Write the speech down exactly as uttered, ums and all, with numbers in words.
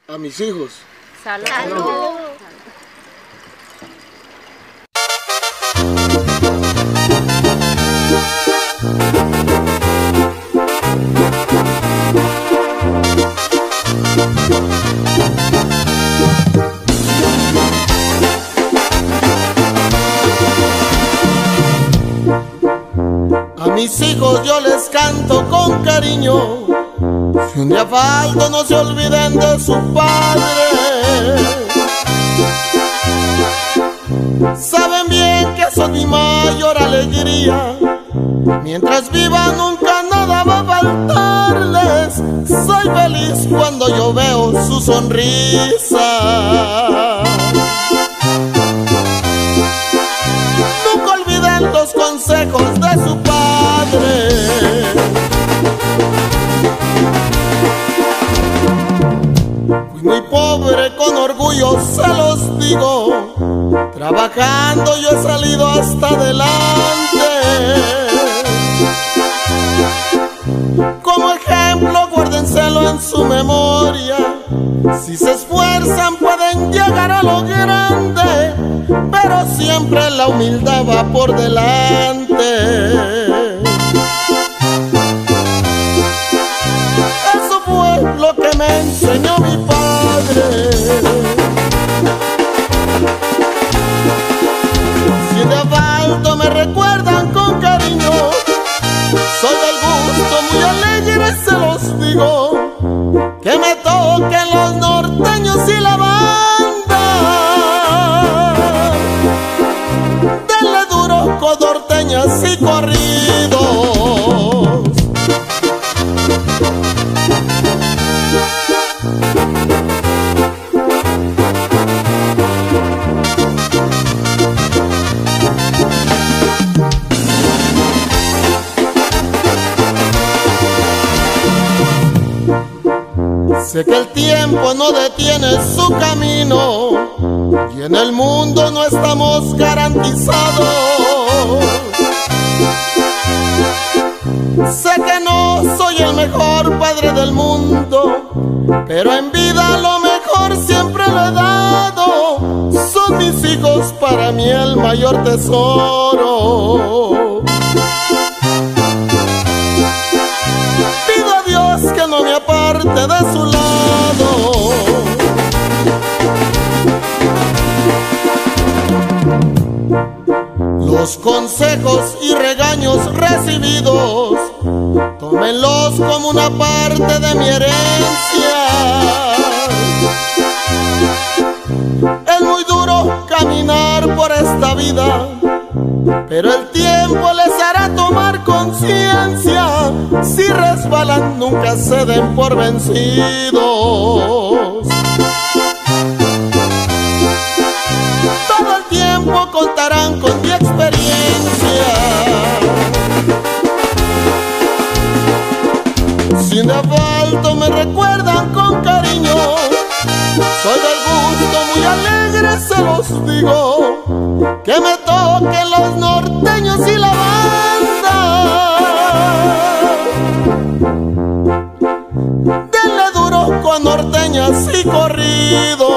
a mis hijos. Salud. Salud. A mis hijos yo les canto con cariño, si un día falto no se olviden de su padre. Saben bien que son mi mayor alegría, mientras viva nunca nada va a faltarles. Soy feliz cuando yo veo su sonrisa. Nunca olviden los consejos de su padre. Fui muy pobre, con orgullo se los digo, trabajando yo he salido hasta adelante. Como ejemplo guárdenselo en su memoria, si se esfuerzan pueden llegar a lo grande, pero siempre la humildad va por delante. Eso fue lo que me enseñó mi padre. Si de falto me recuerdan con cariño, soy del gusto muy alegre, se los digo, que me toquen los norteños y la banda. Denle duro con norteñas y corridos. Sé que el tiempo no detiene su camino y en el mundo no estamos garantizados. Sé que no soy el mejor padre del mundo, pero en vida lo mejor siempre lo he dado. Son mis hijos para mí el mayor tesoro. Pido a Dios que no me aparte de su lado. Los consejos y regaños recibidos, tómenlos como una parte de mi herencia. Es muy duro caminar por esta vida, pero el tiempo les hará tomar conciencia. Si resbalan, nunca se den por vencidos. Todo el tiempo contarán con mi experiencia. Si de falto me recuerdan con cariño, soy del gusto muy alegre, se los digo, que me toquen los norteños y la banda. Denle duro con norteñas y corrido.